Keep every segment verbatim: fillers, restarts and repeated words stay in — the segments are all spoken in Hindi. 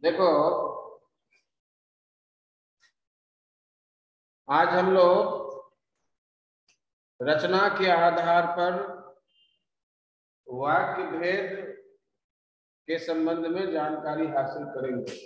देखो, आज हम लोग रचना के आधार पर वाक्य भेद के संबंध में जानकारी हासिल करेंगे।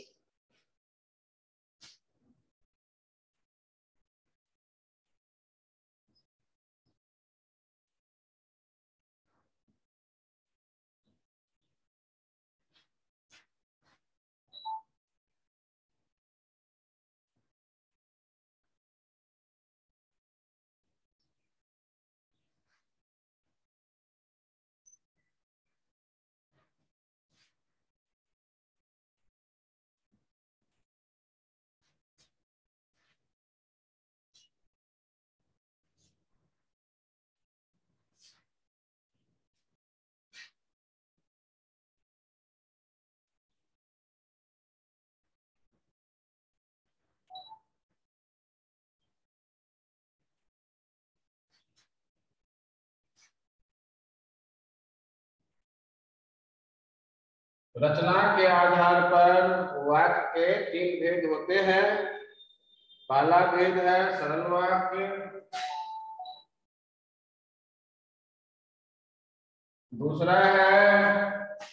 रचना के आधार पर वाक्य के तीन भेद होते हैं। पहला भेद है सरल वाक्य, दूसरा है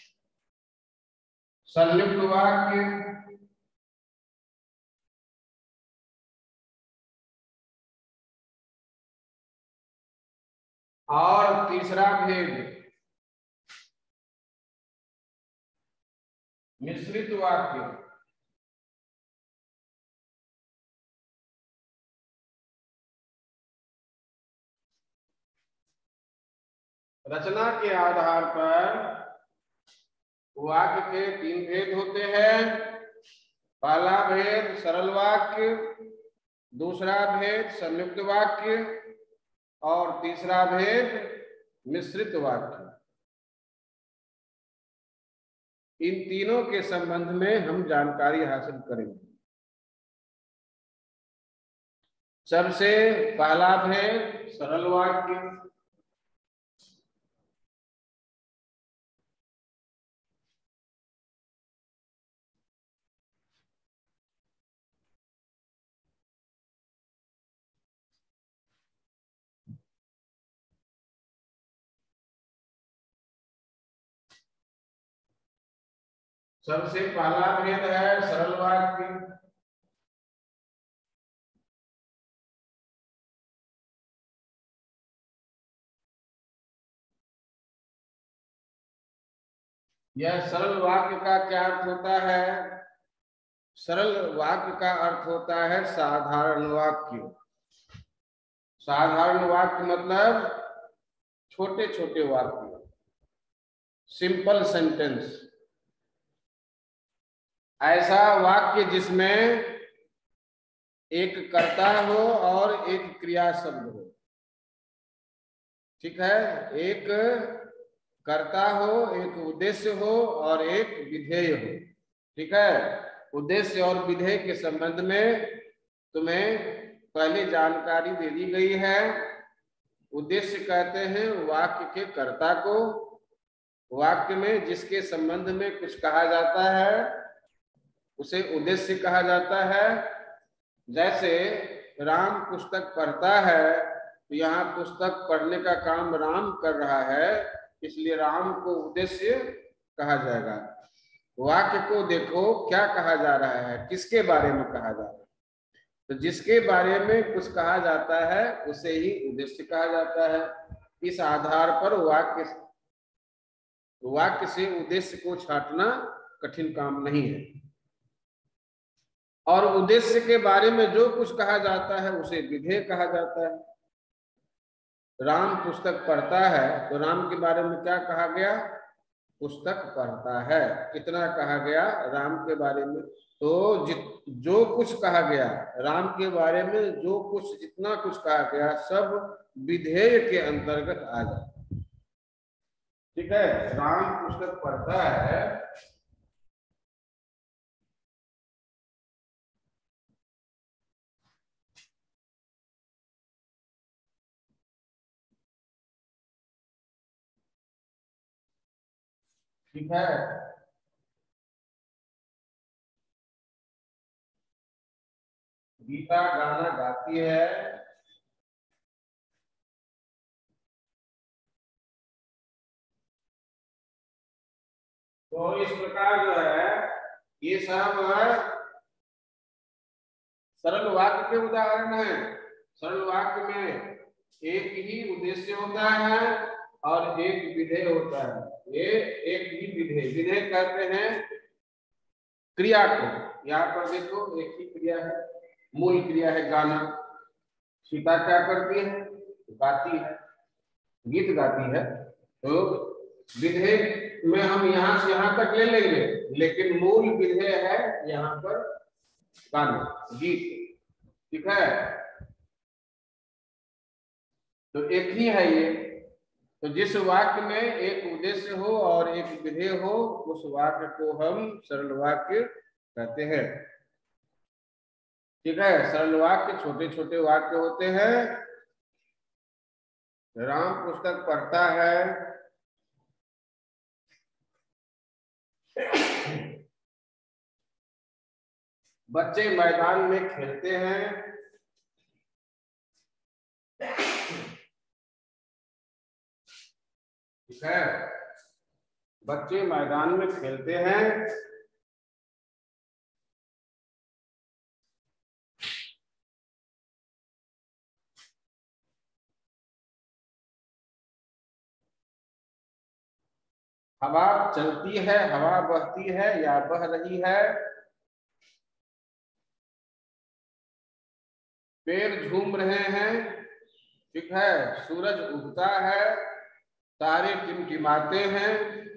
संयुक्त वाक्य, और तीसरा भेद मिश्रित वाक्य। रचना के आधार पर वाक्य के तीन भेद होते हैं। पहला भेद सरल वाक्य, दूसरा भेद संयुक्त वाक्य और तीसरा भेद मिश्रित वाक्य। इन तीनों के संबंध में हम जानकारी हासिल करेंगे। सबसे पहला भेद सरल वाक्य। सबसे पहला भेद है सरल वाक्य। यह सरल वाक्य का क्या अर्थ होता है? सरल वाक्य का अर्थ होता है साधारण वाक्य। साधारण वाक्य मतलब छोटे छोटे वाक्य, सिंपल सेंटेंस। ऐसा वाक्य जिसमें एक कर्ता हो और एक क्रिया शब्द हो। ठीक है, एक कर्ता हो, एक उद्देश्य हो और एक विधेय हो। ठीक है, उद्देश्य और विधेय के संबंध में तुम्हें पहले जानकारी दे दी गई है। उद्देश्य कहते हैं वाक्य के कर्ता को। वाक्य में जिसके संबंध में कुछ कहा जाता है उसे उद्देश्य कहा जाता है। जैसे राम पुस्तक पढ़ता है तो यहाँ पुस्तक पढ़ने का काम राम कर रहा है, इसलिए राम को उद्देश्य कहा जाएगा। वाक्य को देखो क्या कहा जा रहा है, किसके बारे में कहा जा रहा है। तो जिसके बारे में कुछ कहा जाता है उसे ही उद्देश्य कहा जाता है। इस आधार पर वाक्य वाक्य से उद्देश्य को छांटना कठिन काम नहीं है। और उद्देश्य के बारे में जो कुछ कहा जाता है उसे विधेय कहा जाता है। राम पुस्तक पढ़ता है तो राम के बारे में क्या कहा गया? पुस्तक पढ़ता है। कितना कहा गया राम के बारे में? तो जित जो कुछ कहा गया राम के बारे में, जो कुछ जितना कुछ कहा गया सब विधेय के अंतर्गत आ जाता। ठीक है, राम पुस्तक पढ़ता है ठीक है, गीता गाना गाती है। तो इस प्रकार जो है ये सब सरल वाक्य के उदाहरण है। सरल वाक्य में एक ही उद्देश्य होता है और एक विधेय होता है। ये एक ही विधेय, विधेय कहते हैं क्रिया को। यहाँ पर देखो एक ही क्रिया है, मूल क्रिया है गाना। सीता क्या करती है? गाती है, गीत गाती है। तो विधेय में हम यहाँ से यहाँ तक ले लेंगे, लेकिन मूल विधेय है यहाँ पर गाना, गीत। ठीक है, तो एक ही है ये। तो जिस वाक्य में एक उद्देश्य हो और एक विधेय हो, उस वाक्य को हम सरल वाक्य कहते हैं। ठीक है, सरल वाक्य छोटे छोटे वाक्य होते हैं। राम पुस्तक पढ़ता है, बच्चे मैदान में खेलते हैं, ठीक है, बच्चे मैदान में खेलते हैं, हवा चलती है, हवा बहती है या बह रही है, पेड़ झूम रहे हैं, ठीक है, सूरज उगता है, तारे टिमटिमाते हैं,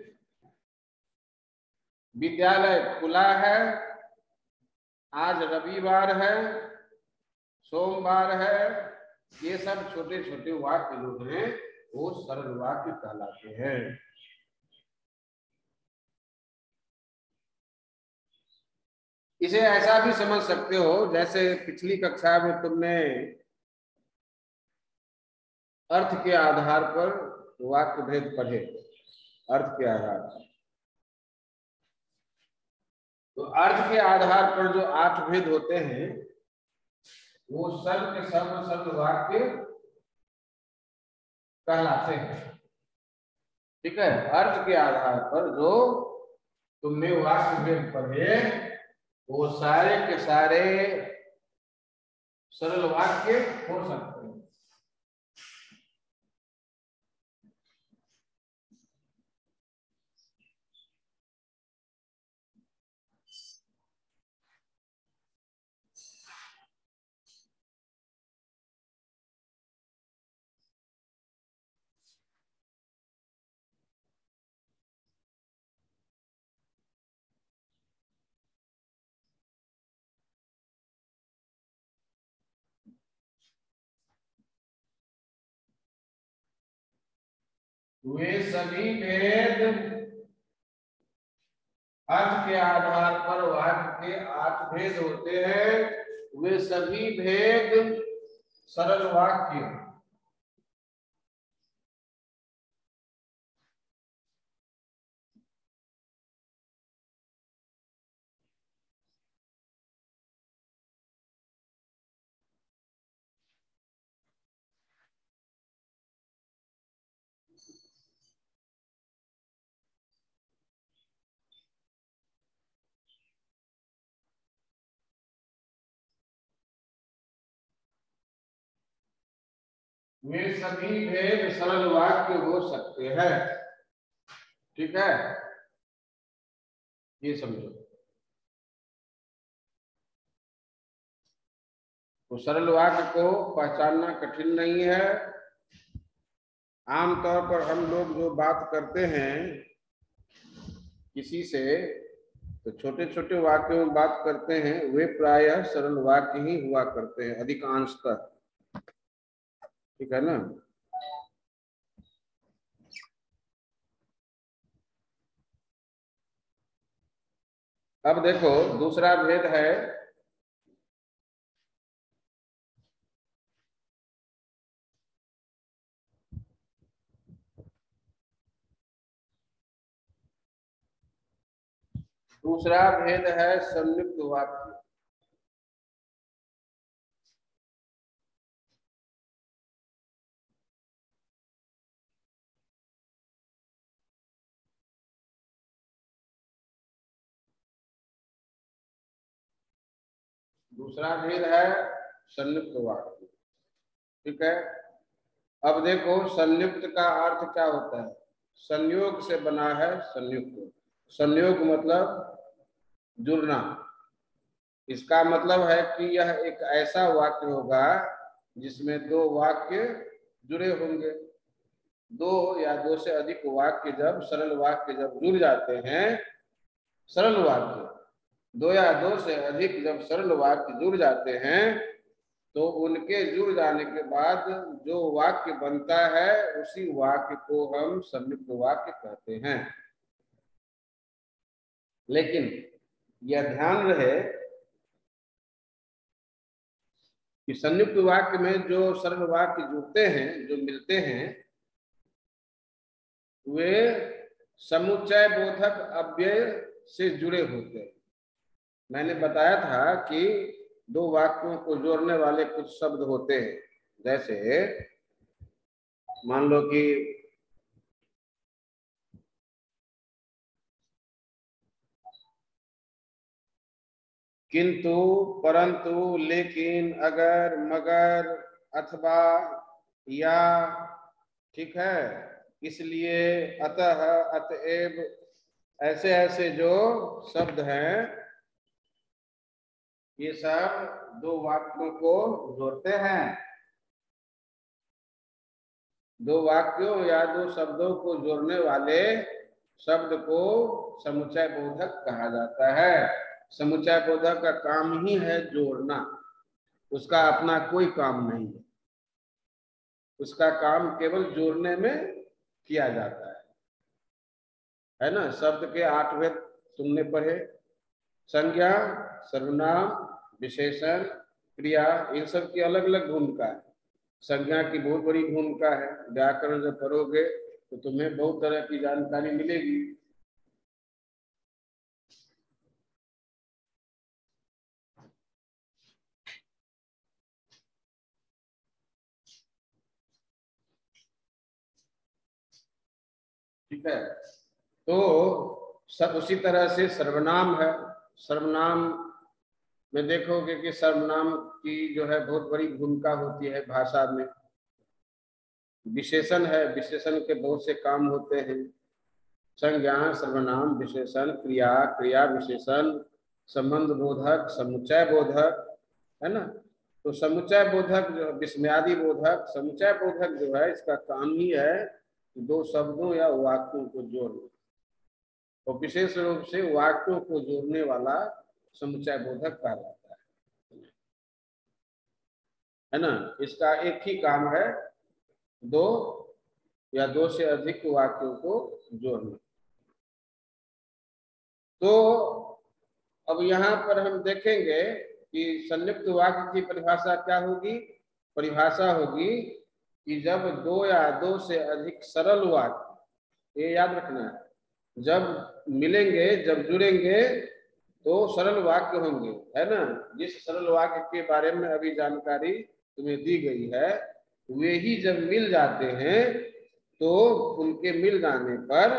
विद्यालय खुला है, आज रविवार है, सोमवार है। ये सब छोटे छोटे वाक्य जो हैं वो सरल वाक्य कहलाते हैं। इसे ऐसा भी समझ सकते हो, जैसे पिछली कक्षा में तुमने अर्थ के आधार पर वाक्य भेद पढ़े। अर्थ के आधार पर, तो अर्थ के आधार पर जो आठ भेद होते हैं वो सब के सब सब वाक्य कहलाते हैं। ठीक है, अर्थ के आधार पर जो तुमने वाक्य भेद पढ़े वो सारे के सारे सरल वाक्य हो सकते हैं। वे सभी भेद अर्थ के आधार पर वाक्य के आठ भेद होते हैं। वे सभी भेद सरल वाक्य वे सभी भेद सरल वाक्य हो सकते हैं। ठीक है, ये समझो। तो सरल वाक्य को पहचानना कठिन नहीं है। आमतौर पर हम लोग जो बात करते हैं किसी से, तो छोटे छोटे वाक्यों में बात करते हैं, वे प्रायः सरल वाक्य ही हुआ करते हैं अधिकांशतः। ठीक है ना। अब देखो दूसरा भेद है दूसरा भेद है संयुक्त वाक्य। दूसरा भेद है संयुक्त वाक्य। ठीक है, अब देखो संयुक्त का अर्थ क्या होता है। संयोग से बना है संयुक्त। संयोग मतलब जुड़ना। इसका मतलब है कि यह एक ऐसा वाक्य होगा जिसमें दो वाक्य जुड़े होंगे। दो या दो से अधिक वाक्य जब सरल वाक्य जब जुड़ जाते हैं, सरल वाक्य दो या दो से अधिक जब सरल वाक्य जुड़ जाते हैं तो उनके जुड़ जाने के बाद जो वाक्य बनता है उसी वाक्य को हम संयुक्त वाक्य कहते हैं। लेकिन यह ध्यान रहे कि संयुक्त वाक्य में जो सरल वाक्य जुड़ते हैं, जो मिलते हैं, वे समुच्चय बोधक अव्यय से जुड़े होते हैं। मैंने बताया था कि दो वाक्यों को जोड़ने वाले कुछ शब्द होते हैं। जैसे मान लो कि किंतु, परंतु, लेकिन, अगर, मगर, अथवा, या, ठीक है, इसलिए, अतः, अतएव, ऐसे ऐसे जो शब्द हैं ये सब दो वाक्यों को जोड़ते हैं। दो वाक्यों या दो शब्दों को जोड़ने वाले शब्द को समुच्चय बोधक कहा जाता है। समुच्चय बोधक का काम ही है जोड़ना, उसका अपना कोई काम नहीं है। उसका काम केवल जोड़ने में किया जाता है है ना। शब्द के आठ भेद तुमने पढ़े। संज्ञा, सर्वनाम, विशेषण, क्रिया, इन सब की अलग अलग भूमिका है। संज्ञा की बहुत बड़ी भूमिका है। व्याकरण जब पढ़ोगे तो तुम्हें बहुत तरह की जानकारी मिलेगी। ठीक है, तो सब उसी तरह से सर्वनाम है। सर्वनाम में देखोगे कि सर्वनाम की जो है बहुत बड़ी भूमिका होती है भाषा में। विशेषण है, विशेषण के बहुत से काम होते हैं। संज्ञा, सर्वनाम, विशेषण, क्रिया, क्रिया विशेषण, संबंध बोधक, समुच्चय बोधक, है ना। तो समुच्चय बोधक जो विस्मयादि बोधक, समुच्चय बोधक जो है इसका काम ही है दो शब्दों या वाक्यों को जोड़ना। तो विशेष रूप से वाक्यों को जोड़ने वाला समुच्चय बोधक कहलाता है है ना। इसका एक ही काम है, दो या दो से अधिक वाक्यों को जोड़ना। तो अब यहाँ पर हम देखेंगे कि संयुक्त वाक्य की परिभाषा क्या होगी। परिभाषा होगी कि जब दो या दो से अधिक सरल वाक्य, ये याद रखना है, जब मिलेंगे, जब जुड़ेंगे तो सरल वाक्य होंगे, है ना। जिस सरल वाक्य के बारे में अभी जानकारी तुम्हें दी गई है वे ही जब मिल जाते हैं तो उनके मिल जाने पर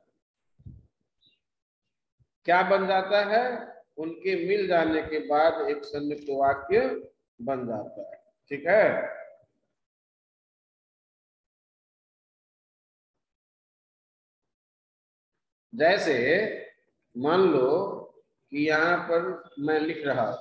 क्या बन जाता है। उनके मिल जाने के बाद एक संयुक्त वाक्य बन जाता है। ठीक है, जैसे मान लो कि यहाँ पर मैं लिख रहा हूं,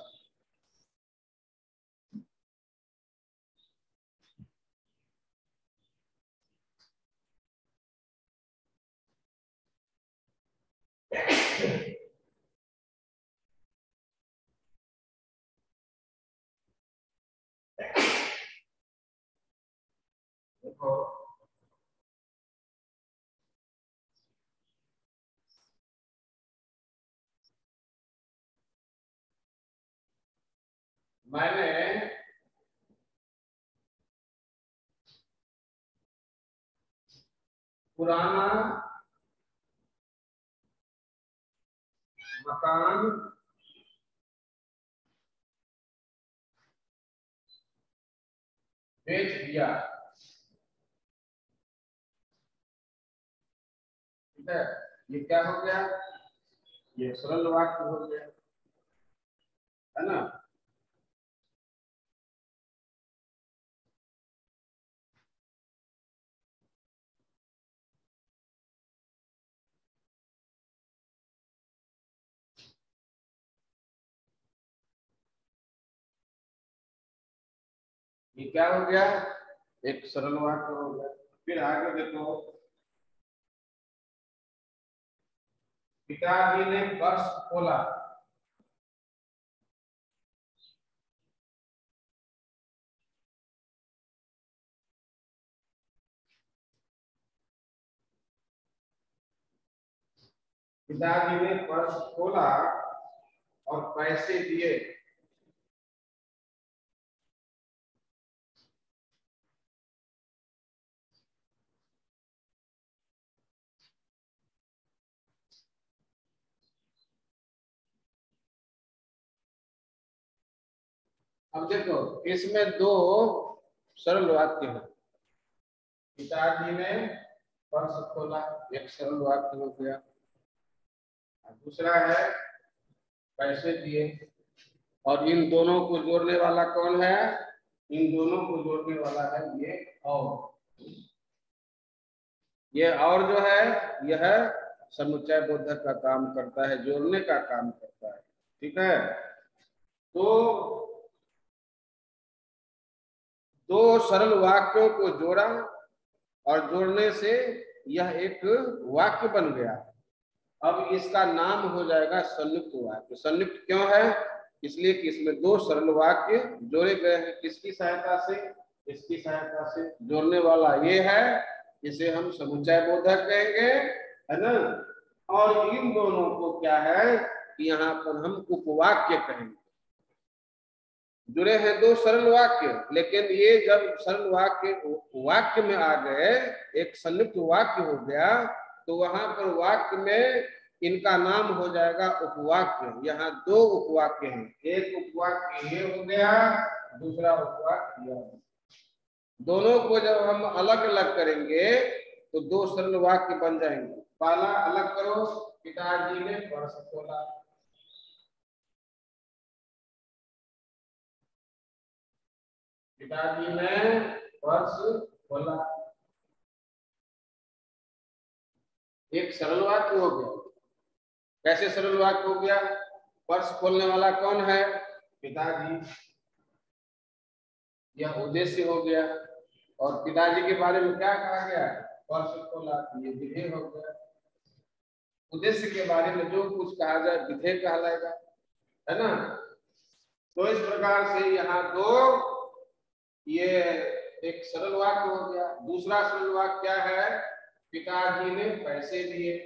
देखो मैंने पुराना मकान बेच दिया। ठीक है, ये क्या हो गया, ये सरल वाक्य हो गया, है ना। ये क्या हो गया, एक सरल वाक्य हो गया। फिर आगे देखो, पिताजी ने पर्स खोला। पिताजी ने पर्स खोला और पैसे दिए। अब देखो, इसमें दो सरल वाक्य हैं। पिताजी ने पर्स खोला, एक सरल वाक्य हो गया। दूसरा है पैसे दिए, और इन दोनों को जोड़ने वाला कौन है, इन दोनों को जोड़ने वाला है ये और। ये और जो है यह समुच्चय बोधक का काम करता है, जोड़ने का काम करता है। ठीक है, तो दो सरल वाक्यों को जोड़ा और जोड़ने से यह एक वाक्य बन गया। अब इसका नाम हो जाएगा संयुक्त वाक्य। संयुक्त क्यों है, इसलिए कि इसमें दो सरल वाक्य जोड़े गए हैं। किसकी सहायता से, इसकी सहायता से। जोड़ने वाला ये है, इसे हम समुच्चय बोधक कहेंगे, है ना। और इन दोनों को क्या है कि यहाँ पर हम उपवाक्य कहेंगे। जुड़े हैं दो सरल वाक्य, लेकिन ये जब सरल वाक्य वाक्य में आ गए, एक संयुक्त वाक्य हो गया, तो वहां पर वाक्य में इनका नाम हो जाएगा उपवाक्य। यहाँ दो उपवाक्य हैं, एक उपवाक्य ये हो गया, दूसरा उपवाक्य यह। दोनों को जब हम अलग अलग करेंगे तो दो सरल वाक्य बन जाएंगे। पहला अलग करो, पिताजी ने पर्स खोला। पिताजी ने पर्स खोला, एक सरल वाक्य हो गया। कैसे सरल वाक्य हो गया, पर्स खोलने वाला कौन है, पिताजी, यह उद्देश्य हो गया। और पिताजी के बारे में क्या कहा गया, पर्स खोला, ये विधेय हो गया। उद्देश्य के बारे में जो कुछ कहा जाए विधेय कहलाएगा, है ना। तो इस प्रकार से यहाँ दो, ये एक सरल वाक्य हो गया। दूसरा सरल वाक्य क्या है, पिताजी ने पैसे दिए।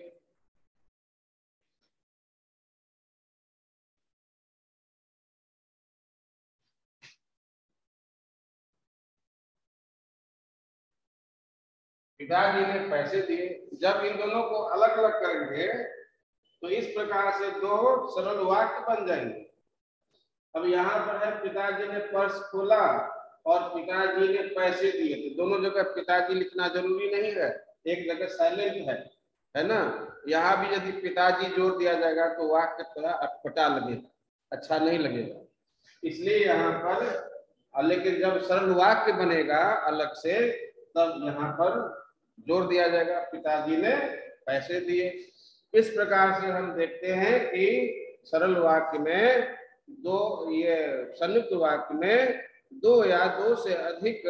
पिताजी ने पैसे दिए। जब इन दोनों को अलग अलग करेंगे तो इस प्रकार से दो सरल वाक्य बन जाएंगे। अब यहाँ पर है पिताजी ने पर्स खोला और पिताजी ने पैसे दिए, तो दोनों जगह पिताजी लिखना जरूरी नहीं है, एक जगह साइलेंट है, है ना। यहाँ भी यदि पिताजी जोड़ दिया जाएगा तो वाक्य थोड़ा अटपटा लगेगा, अच्छा नहीं लगेगा, इसलिए यहाँ पर। लेकिन जब सरल वाक्य बनेगा अलग से, तब यहाँ पर जोड़ दिया जाएगा, पिताजी ने पैसे दिए। इस प्रकार से हम देखते हैं कि सरल वाक्य में दो, ये संयुक्त वाक्य में दो या दो से अधिक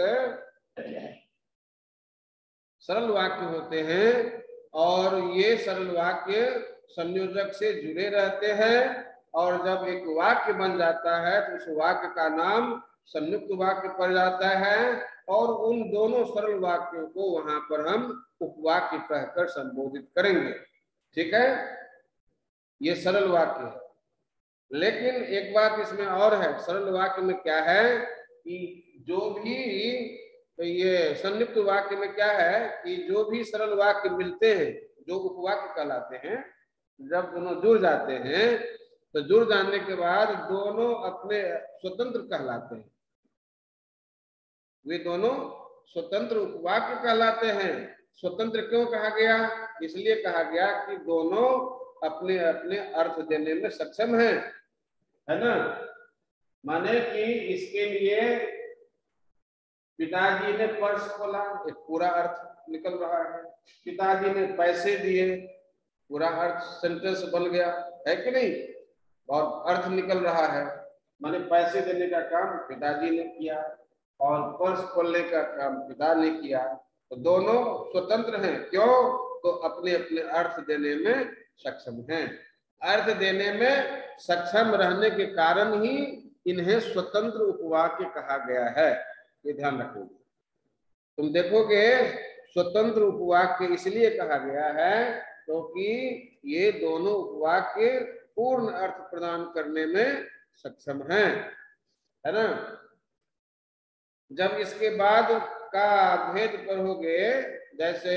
सरल वाक्य होते हैं, और ये सरल वाक्य संयोजक से जुड़े रहते हैं। और जब एक वाक्य बन जाता है तो उस वाक्य का नाम संयुक्त वाक्य पड़ जाता है, और उन दोनों सरल वाक्यों को वहां पर हम उपवाक्य कहकर संबोधित करेंगे। ठीक है, ये सरल वाक्य है। लेकिन एक बात इसमें और है, सरल वाक्य में क्या है कि जो भी, तो ये संयुक्त वाक्य में क्या है कि जो भी सरल वाक्य मिलते हैं, जो उपवाक्य कहलाते हैं, जब दोनों जुड़ जाते हैं तो जुड़ जाने के बाद दोनों अपने स्वतंत्र कहलाते हैं। वे दोनों स्वतंत्र उपवाक्य कहलाते हैं। स्वतंत्र क्यों कहा गया, इसलिए कहा गया कि दोनों अपने अपने अर्थ देने में सक्षम हैं, है ना। माने कि इसके लिए पिताजी ने पर्स खोला, एक पूरा अर्थ निकल रहा है। पिताजी ने पैसे दिए, पूरा अर्थ सेंटेंस बन गया, है कि नहीं, और अर्थ निकल रहा है। माने पैसे देने का काम पिताजी ने किया। और पर्स खोलने का काम पिता ने किया, तो दोनों स्वतंत्र हैं। क्यों? तो अपने अपने अर्थ देने में सक्षम हैं। अर्थ देने में सक्षम रहने के कारण ही इन्हें स्वतंत्र उपवाक्य कहा गया है। ये ध्यान रखो। तुम देखोगे स्वतंत्र उपवाक्य इसलिए कहा गया है क्योंकि तो ये दोनों उपवाक्य पूर्ण अर्थ प्रदान करने में सक्षम हैं, है ना। जब इसके बाद का भेद पढ़ोगे, जैसे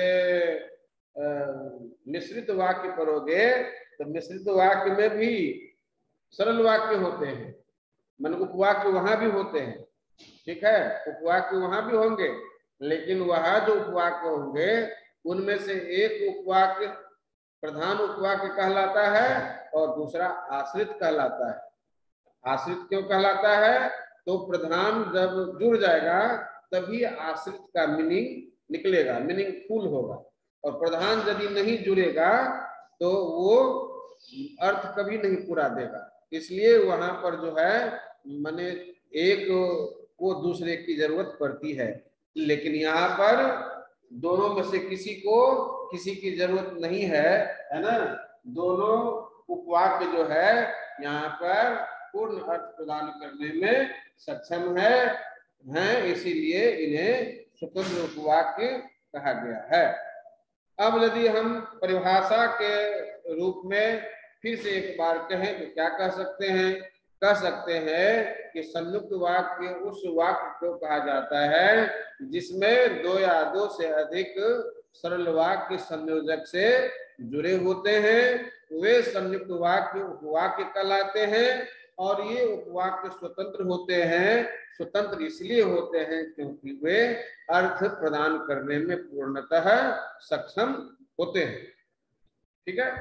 मिश्रित वाक्य पढ़ोगे, तो मिश्रित वाक्य में भी सरल वाक्य होते हैं, मन उपवाक्य वहां भी होते हैं, ठीक है, उपवाक्य वहां भी होंगे, लेकिन वहां जो उपवाक्य होंगे उनमें से एक उपवाक्य प्रधान उपवाक्य कहलाता है और दूसरा आश्रित कहलाता है। आश्रित क्यों कहलाता है? तो प्रधान जब जुड़ जाएगा तभी आश्रित का मीनिंग निकलेगा, मीनिंग फुल होगा, और प्रधान यदि नहीं जुड़ेगा तो वो अर्थ कभी नहीं पूरा देगा। इसलिए वहां पर जो है माने एक को दूसरे की जरूरत पड़ती है, लेकिन यहाँ पर दोनों में से किसी को किसी की जरूरत नहीं है, है ना। दोनों उपवाक्य जो है यहाँ पर पूर्ण अर्थ प्रदान करने में सक्षम है, हैं, इसीलिए इन्हें स्वतंत्र उपवाक्य कहा गया है। अब यदि हम परिभाषा के रूप में फिर से एक बार कहें तो क्या कह सकते हैं? कह सकते हैं कि संयुक्त वाक्य उस वाक्य को कहा जाता है जिसमें दो या दो से अधिक सरल वाक्य संयोजक से जुड़े होते हैं, वे संयुक्त वाक्य उपवाक्य कहलाते हैं। और ये उपवाक्य स्वतंत्र होते हैं। स्वतंत्र इसलिए होते हैं क्योंकि वे अर्थ प्रदान करने में पूर्णतः सक्षम होते हैं। ठीक है।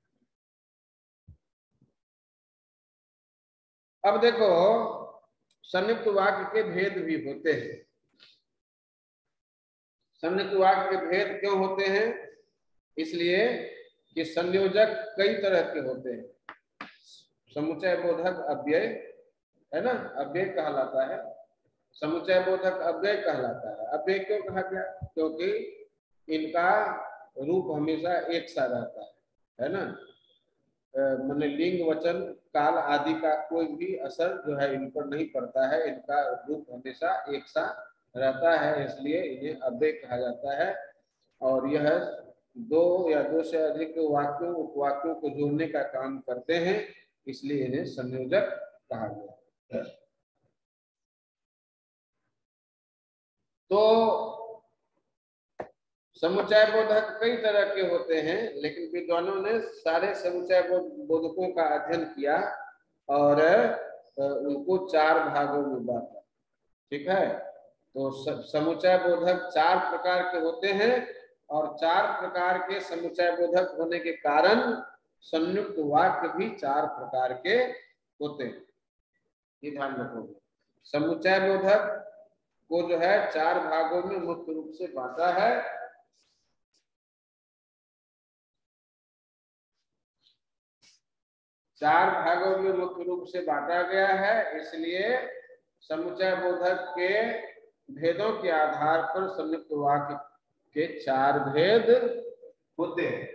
अब देखो संयुक्त वाक्य के भेद भी होते हैं। संयुक्त वाक्य के भेद क्यों होते हैं? इसलिए कि संयोजक कई तरह के होते हैं। समुच्चय बोधक अव्यय, है ना, अव्यय कहलाता है। समुच्चय बोधक अव्यय कहलाता है। अव्यय क्यों कहा गया? क्योंकि इनका रूप हमेशा एक सा रहता है, है ना। माने लिंग वचन काल आदि का कोई भी असर जो है इन पर नहीं पड़ता है, इनका रूप हमेशा एक सा रहता है, इसलिए इन्हें अव्यय कहा जाता है। और यह दो या दो से अधिक वाक्यों उपवाक्यों को जोड़ने का काम करते हैं, इसलिए इन्हें संयोजक कहा गया है। तो समुच्चय बोधक कई तरह के होते हैं, लेकिन विद्वानों ने सारे समुच्चय बोधकों का अध्ययन किया और उनको चार भागों में बांटा। ठीक है। तो समुच्चय बोधक चार प्रकार के होते हैं और चार प्रकार के समुच्चय बोधक होने के कारण संयुक्त वाक्य भी चार प्रकार के होते हैं। ये ध्यान रखोगे। समुच्चय बोधक को जो है चार भागों में मुख्य रूप से बांटा है। चार भागों में मुख्य रूप से बांटा गया है, इसलिए समुच्चय बोधक के भेदों के आधार पर संयुक्त वाक्य के चार भेद होते हैं।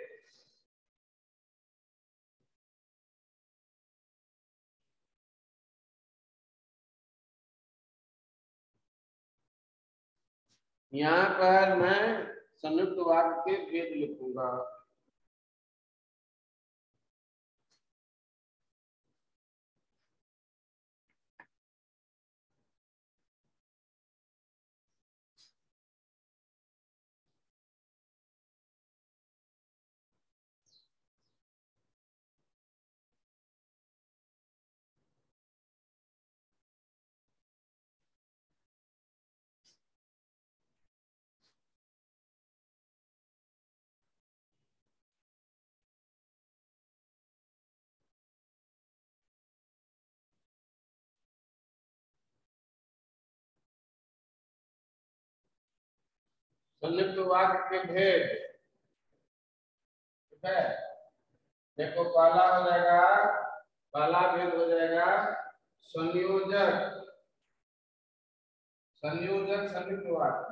यहाँ पर मैं संयुक्त वाक्य के भेद लिखूंगा। संयुक्त वाक्य के भेद, ठीक है। देखो पहला हो जाएगा, पहला भेद हो जाएगा संयोजक। संयोजक संयुक्त वाक्य।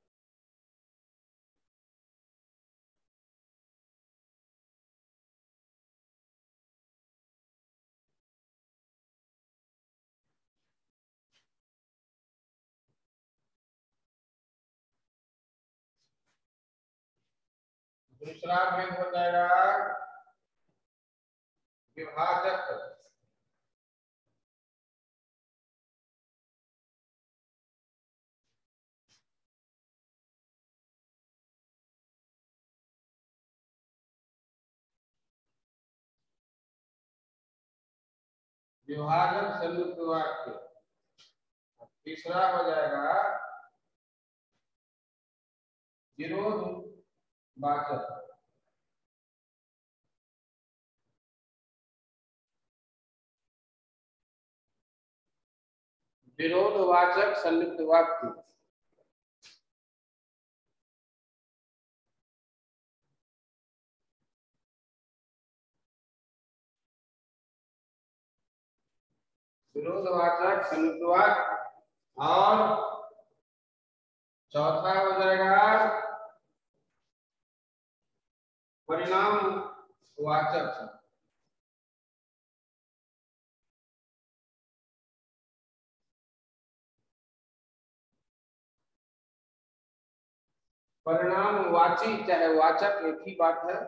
दूसरा भेद हो जाएगा विभाजक। विभाजक संयुक्त वाक्य। तीसरा हो जाएगा विरोधवाचक। विरोधवाचक संयुक्त वाक्य। विरोधवाचक संयुक्त वाक्य। और चौथा हो जाएगा परिणाम वाचक। परिणाम वाची चाहे वाचक एक ही बात है।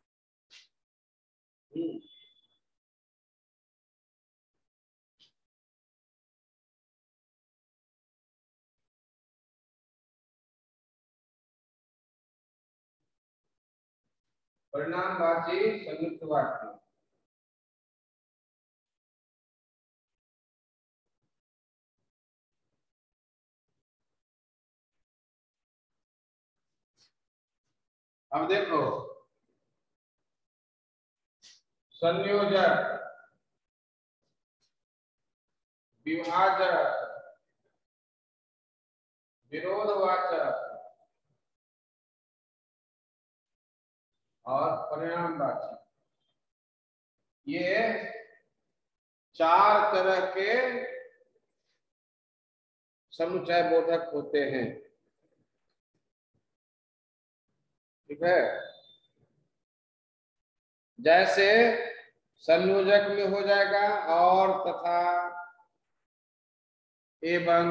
परिणामवाची संयुक्त वाक्य। अब देखो संयोजक, विभाजक, विरोधवाचक और परिणामवाची, ये चार तरह के समुच्चय बोधक होते हैं। ठीक है। जैसे संयोजक में हो जाएगा और, तथा, एवं।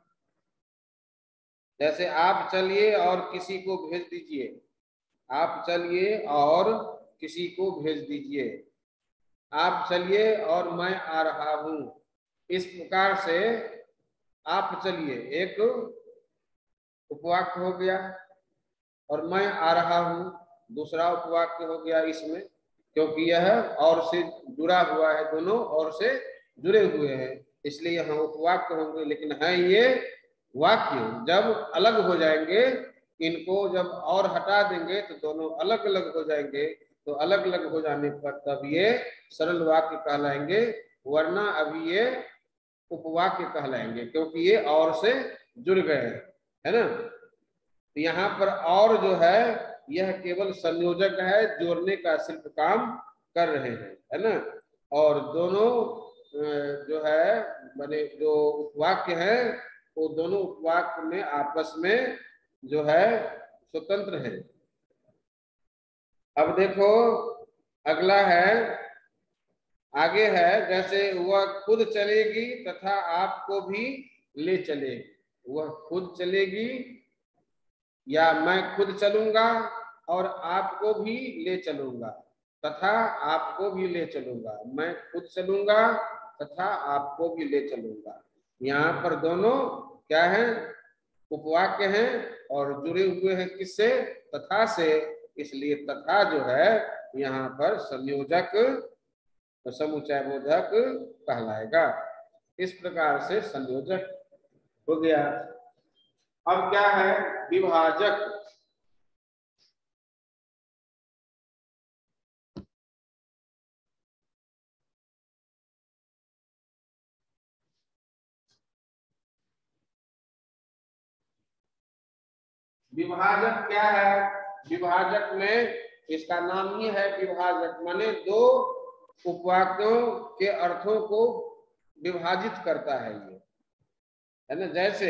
जैसे आप चलिए और किसी को भेज दीजिए, आप चलिए और किसी को भेज दीजिए, आप चलिए और मैं आ रहा हूं। इस प्रकार से आप चलिए एक उपवाक्य हो गया और मैं आ रहा हूं दूसरा उपवाक्य हो गया इसमें, क्योंकि यह और से जुड़ा हुआ है, दोनों और से जुड़े हुए हैं, इसलिए यहाँ उपवाक्य होंगे। लेकिन है ये वाक्य। जब अलग हो जाएंगे, इनको जब और हटा देंगे तो दोनों अलग अलग हो जाएंगे, तो अलग अलग हो जाने पर तब ये सरल वाक्य कहलाएंगे, वरना अभी ये उपवाक्य कहलाएंगे, क्योंकि ये और से जुड़ गए हैं, है ना। तो यहाँ पर और जो है यह केवल संयोजक है, जोड़ने का सिर्फ काम कर रहे हैं, है ना। और दोनों जो है माने जो उपवाक्य है वो दोनों उपवाक्य में आपस में जो है स्वतंत्र है। अब देखो अगला है, आगे है, जैसे वह खुद चलेगी तथा आपको भी ले चलेगी। वह खुद चलेगी या मैं खुद चलूंगा और आपको भी ले चलूंगा, तथा आपको भी ले चलूंगा। मैं खुद चलूंगा तथा आपको भी ले चलूंगा। यहाँ पर दोनों क्या है, उपवाक्य हैं और जुड़े हुए हैं किससे, तथा से, इसलिए तथा जो है यहाँ पर संयोजक समुच्चय बोधक कहलाएगा। इस प्रकार से संयोजक हो गया। अब क्या है, विभाजक। विभाजक क्या है, विभाजक में इसका नाम ही है विभाजक, माने दो उपवाक्यों के अर्थों को विभाजित करता है ये। है ना। जैसे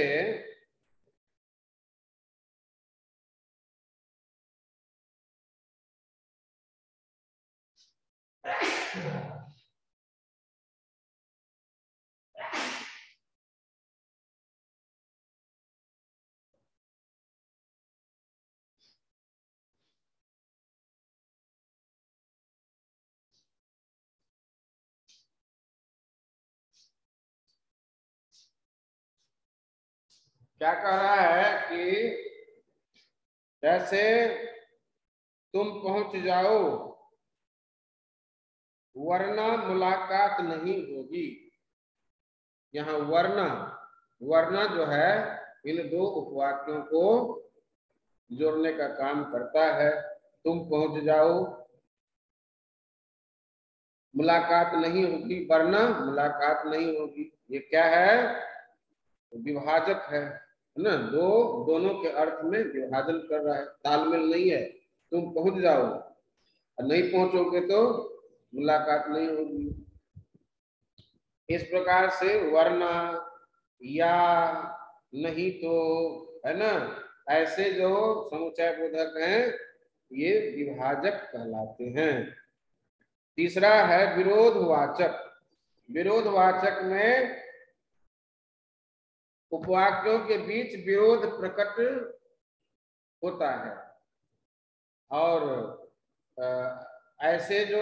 क्या कह रहा है कि जैसे तुम पहुंच जाओ वरना मुलाकात नहीं होगी। यहाँ वरना वरना जो है इन दो उपवाक्यों को जोड़ने का काम करता है। तुम पहुंच जाओ, मुलाकात नहीं होगी, वरना मुलाकात नहीं होगी। ये क्या है? विभाजक है ना। दो दोनों के अर्थ में विभाजन कर रहा है, तालमेल नहीं है। तुम पहुंच जाओ और नहीं पहुंचोगे तो मुलाकात नहीं होगी। इस प्रकार से वरना या नहीं तो, है ना, ऐसे जो समुच्चय बोधक हैं ये विभाजक कहलाते हैं। तीसरा है विरोधवाचक। विरोधवाचक में उपवाक्यों के बीच विरोध प्रकट होता है और ऐसे जो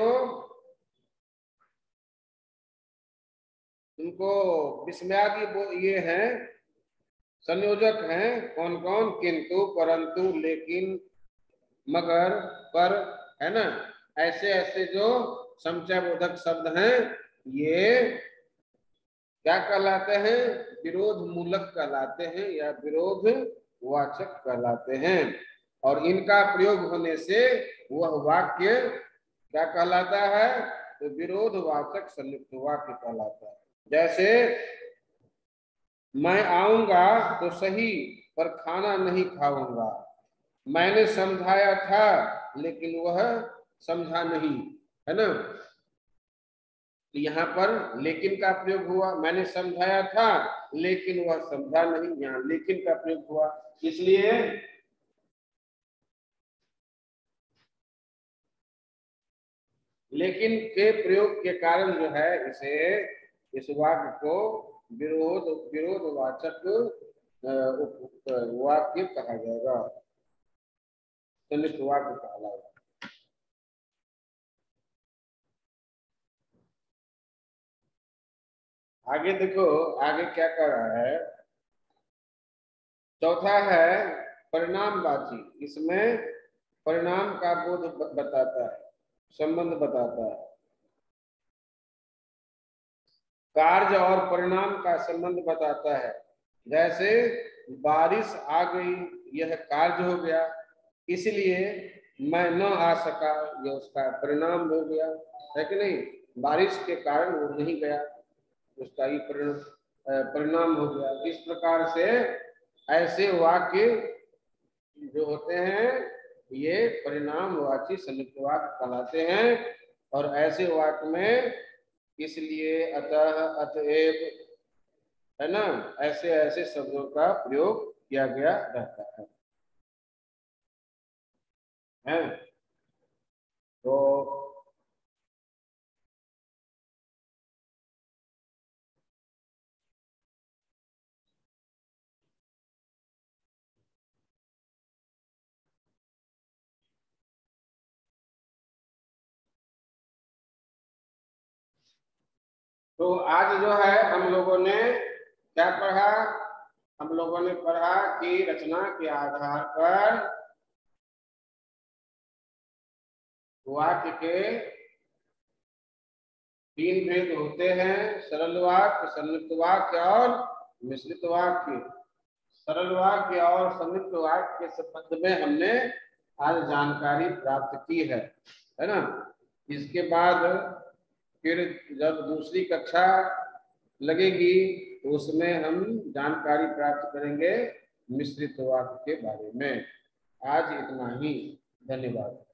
उनको विस्मयादि ये हैं संयोजक हैं, कौन कौन? किंतु, परंतु, लेकिन, मगर, पर, है ना। ऐसे ऐसे जो समुच्चय बोधक शब्द हैं ये क्या कहलाते हैं? विरोध मूलक कहलाते हैं या विरोध वाचक कहलाते हैं। और इनका प्रयोग होने से वह वाक्य क्या कहलाता है? तो विरोधवाचक संयुक्त वाक्य कहलाता है। जैसे मैं आऊंगा तो सही पर खाना नहीं खाऊंगा। मैंने समझाया था लेकिन वह समझा नहीं, है ना। यहाँ पर लेकिन का प्रयोग हुआ। मैंने समझाया था लेकिन वह समझा नहीं, यहाँ लेकिन का प्रयोग हुआ। इसलिए लेकिन के प्रयोग के कारण जो है इसे इस वाक्य को विरोध विरोधवाचक वाक्य कहा जाएगा, संयुक्त वाक्य कहलाएगा। आगे देखो, आगे क्या कर रहा है। चौथा है परिणामवाची। इसमें परिणाम का बोध बताता है, संबंध बताता है। कार्य और परिणाम का संबंध बताता है। जैसे बारिश आ गई, यह कार्य हो गया, इसलिए मैं न आ सका, यह उसका परिणाम हो गया, है कि नहीं। बारिश के कारण वो नहीं गया, उसका ही परिणाम हो गया। इस प्रकार से ऐसे वाक्य जो होते हैं ये परिणामवाची संयुक्त वाक्य कहलाते हैं। और ऐसे वाक्य में इसलिए, अतः, अतएव, है ना, ऐसे ऐसे शब्दों का प्रयोग किया गया रहता है, है? तो तो आज जो है हम लोगों ने क्या पढ़ा? हम लोगों ने पढ़ा कि रचना के आधार पर वाक्य के तीन भेद होते हैं, सरल वाक्य, संयुक्त वाक्य और मिश्रित वाक्य। सरल वाक्य और संयुक्त वाक्य के संबंध में हमने आज जानकारी प्राप्त की है, है ना। इसके बाद फिर जब दूसरी कक्षा लगेगी तो उसमें हम जानकारी प्राप्त करेंगे मिश्रित वाक्य के बारे में। आज इतना ही, धन्यवाद।